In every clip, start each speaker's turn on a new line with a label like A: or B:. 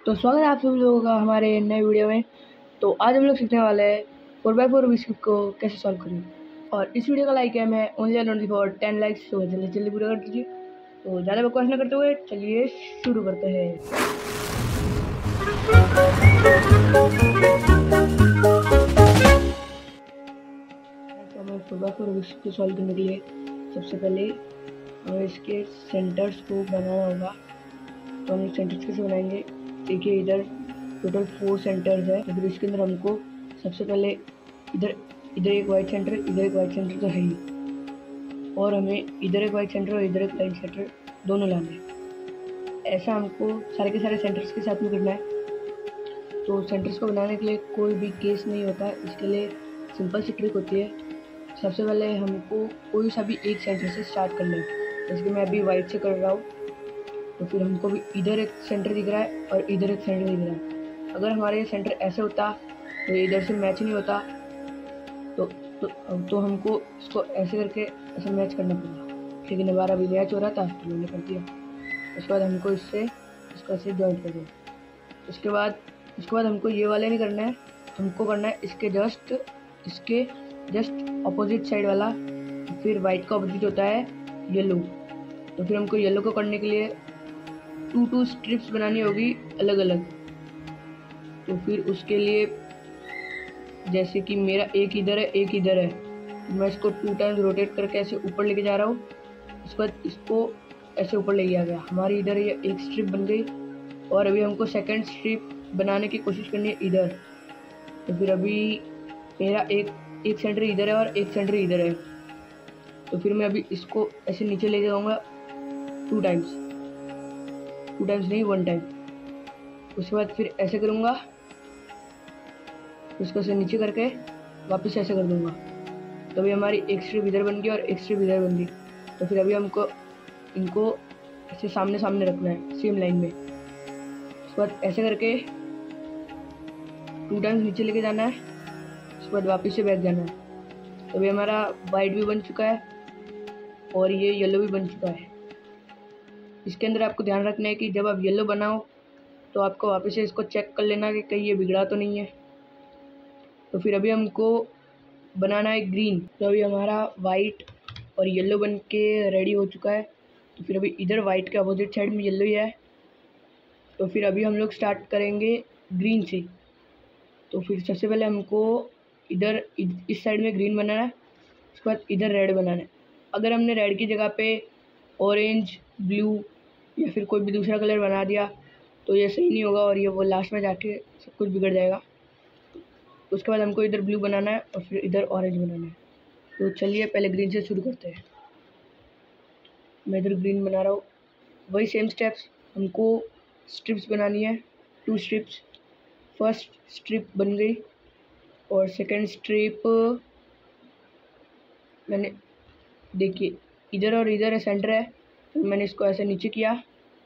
A: तो स्वागत है आप सभी लोगों का हमारे नए वीडियो में। तो आज हम लोग सीखने वाले हैं 4x4 बिस्किट को कैसे सॉल्व करें। और इस वीडियो का लाइक है मैं ओनली फॉर 10 लाइक्स, तो जल्दी जल्दी पूरा कर दीजिए। तो ज़्यादा बकवास न करते हुए चलिए शुरू करते हैं। तो हमें 4x4 बिस्किट को सॉल्व करने के लिए सबसे पहले हमें इसके सेंटर्स को बनाना होगा। तो हम सेंटर्स कैसे बनाएंगे, देखिए इधर टोटल 4 सेंटर्स है। तो फिर इसके अंदर हमको सबसे पहले इधर इधर एक वाइट सेंटर, इधर एक वाइट सेंटर तो है ही, और हमें इधर एक वाइट सेंटर और इधर एक वाइट सेंटर दोनों लाने हैं। ऐसा हमको सारे के सारे सेंटर्स के साथ में करना है। तो सेंटर्स को बनाने के लिए कोई भी केस नहीं होता, इसके लिए सिंपल सी ट्रिक होती है। सबसे पहले हमको कोई सा भी एक सेंटर से स्टार्ट करना है। जैसे कि मैं अभी वाइट से कर रहा हूँ, तो फिर हमको भी इधर एक सेंटर दिख रहा है और इधर एक सेंटर दिख रहा है। अगर हमारे ये सेंटर ऐसे होता तो इधर से मैच नहीं होता, तो हमको इसको ऐसे करके ऐसे मैच करना पड़ेगा। लेकिन हमारा भी मैच हो रहा था तो मैंने कर दिया। उसके बाद हमको इसको ऐसे जॉइंट कर दिया। उसके बाद हमको ये वाले नहीं करना है, हमको करना है इसके जस्ट अपोजिट साइड वाला। फिर वाइट का अपोजिट होता है येलो। तो फिर हमको येलो को करने के लिए 2 स्ट्रिप्स बनानी होगी अलग अलग। तो फिर उसके लिए जैसे कि मेरा एक इधर है एक इधर है, तो मैं इसको 2 टाइम्स रोटेट करके ऐसे ऊपर लेके जा रहा हूँ। उसके बाद इसको ऐसे ऊपर ले गया गया, हमारी इधर ये एक स्ट्रिप बन गई। और अभी हमको सेकंड स्ट्रिप बनाने की कोशिश करनी है इधर। तो फिर अभी मेरा एक सेंटर इधर है और एक सेंटर इधर है। तो फिर मैं अभी इसको ऐसे नीचे ले जाऊँगा 2 टाइम्स नहीं 1 टाइम। उसके बाद फिर ऐसे करूँगा, इसको ऐसे नीचे करके वापस ऐसे कर दूँगा। तो अभी हमारी एक स्ट्रिप इधर बन गई और एक स्ट्रिप इधर बन गई। तो फिर अभी हमको इनको ऐसे सामने सामने रखना है सेम लाइन में। उसके बाद ऐसे करके 2 टाइम्स नीचे लेके जाना है। उसके बाद वापस से बैक जाना है। तो अभी हमारा वाइट भी बन चुका है और ये येलो भी बन चुका है। इसके अंदर आपको ध्यान रखना है कि जब आप येलो बनाओ तो आपको वापस से इसको चेक कर लेना कि कहीं ये बिगड़ा तो नहीं है। तो फिर अभी हमको बनाना है ग्रीन। तो अभी हमारा वाइट और येलो बन के रेडी हो चुका है। तो फिर अभी इधर वाइट के अपोजिट साइड में येलो ही है। तो फिर अभी हम लोग स्टार्ट करेंगे ग्रीन से। तो फिर सबसे पहले हमको इधर इस साइड में ग्रीन बनाना है, उसके बाद इधर रेड बनाना है। अगर हमने रेड की जगह पे ऑरेंज, ब्लू या फिर कोई भी दूसरा कलर बना दिया तो ये सही नहीं होगा और ये वो लास्ट में जाके सब कुछ बिगड़ जाएगा। उसके बाद हमको इधर ब्लू बनाना है और फिर इधर ऑरेंज बनाना है। तो चलिए पहले ग्रीन से शुरू करते हैं। मैं इधर ग्रीन बना रहा हूँ। वही सेम स्टेप्स हमको स्ट्रिप्स बनानी है, 2 स्ट्रिप्स। फर्स्ट स्ट्रिप बन गई और सेकंड स्ट्रिप मैंने देखिए इधर और इधर सेंटर है, तो मैंने इसको ऐसे नीचे किया।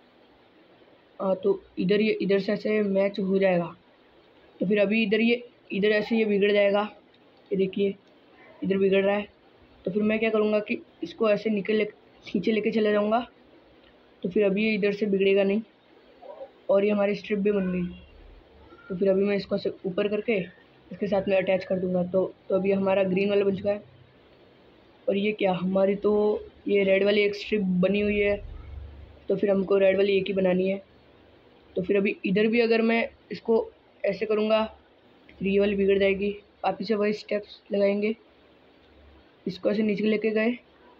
A: तो इधर से ऐसे मैच हो जाएगा। तो फिर अभी इधर ऐसे ये बिगड़ जाएगा। ये देखिए इधर बिगड़ रहा है। तो फिर मैं क्या करूँगा कि इसको ऐसे नीचे लेके चला जाऊँगा। तो फिर अभी ये इधर से बिगड़ेगा नहीं और ये हमारी स्ट्रिप भी बन गई। तो फिर अभी मैं इसको ऐसे ऊपर करके इसके साथ में अटैच कर दूँगा। तो अभी हमारा ग्रीन वाला बन चुका है। और ये क्या, हमारी तो ये रेड वाली एक स्ट्रिप बनी हुई है। तो फिर हमको रेड वाली एक ही बनानी है। तो फिर अभी इधर भी अगर मैं इसको ऐसे करूँगा फिर ये वाली बिगड़ जाएगी। वापस से वही स्टेप्स लगाएंगे। इसको ऐसे नीचे लेके गए,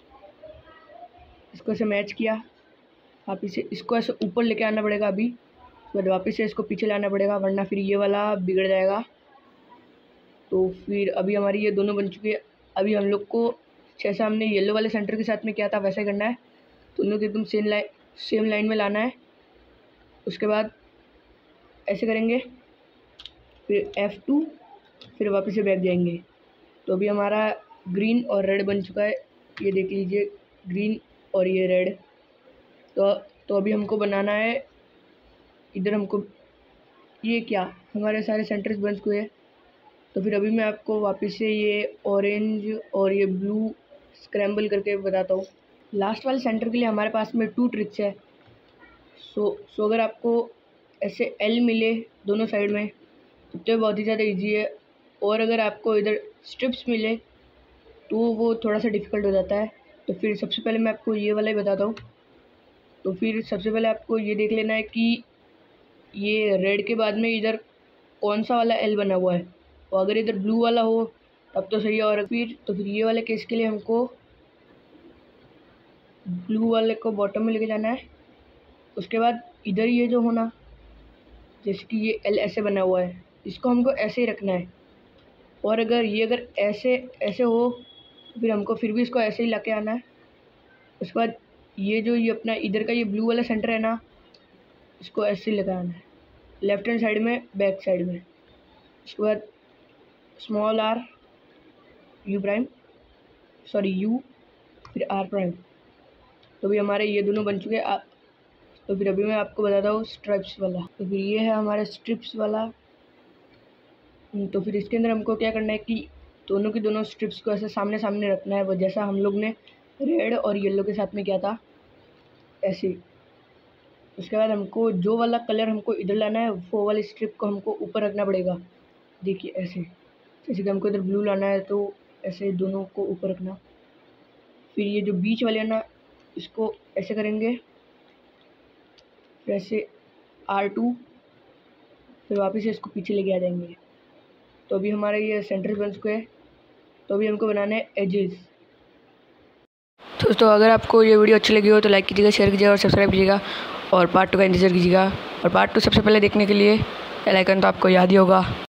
A: इसको ऐसे मैच किया, वापस से इसको ऐसे ऊपर लेके आना पड़ेगा। अभी फिर वापस से इसको पीछे लाना पड़ेगा, वरना फिर ये वाला बिगड़ जाएगा। तो फिर अभी हमारी ये दोनों बन चुकी है। अभी हम लोग को जैसा हमने येलो वाले सेंटर के साथ में किया था वैसा करना है। दोनों को एकदम सेम लाइन में लाना है। उसके बाद ऐसे करेंगे, फिर F2, फिर वापस से बैक जाएंगे। तो अभी हमारा ग्रीन और रेड बन चुका है। ये देख लीजिए ग्रीन और ये रेड। तो अभी हमको बनाना है इधर। हमको ये क्या, हमारे सारे सेंटर्स बन चुके हैं। तो फिर अभी मैं आपको वापस से ये ऑरेंज और ये ब्लू स्क्रैम्बल करके बताता हूँ। लास्ट वाले सेंटर के लिए हमारे पास में 2 ट्रिक्स है। सो अगर आपको ऐसे एल मिले दोनों साइड में तो बहुत ही ज़्यादा इजी है। और अगर आपको इधर स्ट्रिप्स मिले तो वो थोड़ा सा डिफ़िकल्ट हो जाता है। तो फिर सबसे पहले मैं आपको ये वाला ही बताता हूँ। तो फिर सबसे पहले आपको ये देख लेना है कि ये रेड के बाद में इधर कौन सा वाला एल बना हुआ है। और अगर इधर ब्लू वाला हो तब तो सही है। और फिर ये वाले केस के लिए हमको ब्लू वाले को बॉटम में लेके जाना है। उसके बाद इधर ये जो होना, जैसे कि ये एल ऐसे बना हुआ है, इसको हमको ऐसे ही रखना है। और अगर ऐसे ऐसे हो तो फिर हमको फिर भी इसको ऐसे ही लाके आना है। उसके बाद ये अपना इधर का ये ब्लू वाला सेंटर है ना, इसको ऐसे ही लगाना है लेफ्ट हैंड साइड में, बैक साइड में। उसके बाद small R U prime, sorry U, फिर आर प्राइम। तो भी हमारे ये दोनों बन चुके हैं। तो फिर अभी मैं आपको बताता हूँ स्ट्रिप्स वाला। तो फिर ये है हमारा स्ट्रिप्स वाला। तो फिर इसके अंदर हमको क्या करना है कि दोनों की दोनों स्ट्रिप्स को ऐसे सामने सामने रखना है, वो जैसा हम लोग ने रेड और येलो के साथ में किया था ऐसे। उसके बाद हमको जो वाला कलर हमको इधर लाना है वो वाली स्ट्रिप को हमको ऊपर रखना पड़ेगा। देखिए ऐसे, जैसे कि हमको इधर ब्लू लाना है तो ऐसे दोनों को ऊपर रखना। फिर ये जो बीच वाले है ना, इसको ऐसे करेंगे, फिर ऐसे R2, फिर वापस से इसको पीछे लेके आ जाएंगे। तो अभी हमारा ये सेंटर बन चुके हैं। तो अभी हमको बनाना है एजेस। दोस्तों अगर आपको ये वीडियो अच्छी लगी हो तो लाइक कीजिएगा, शेयर कीजिएगा और सब्सक्राइब कीजिएगा। और पार्ट 2 का इंतज़ार कीजिएगा। और पार्ट 2 सबसे पहले देखने के लिए बेल आइकन तो आपको याद ही होगा।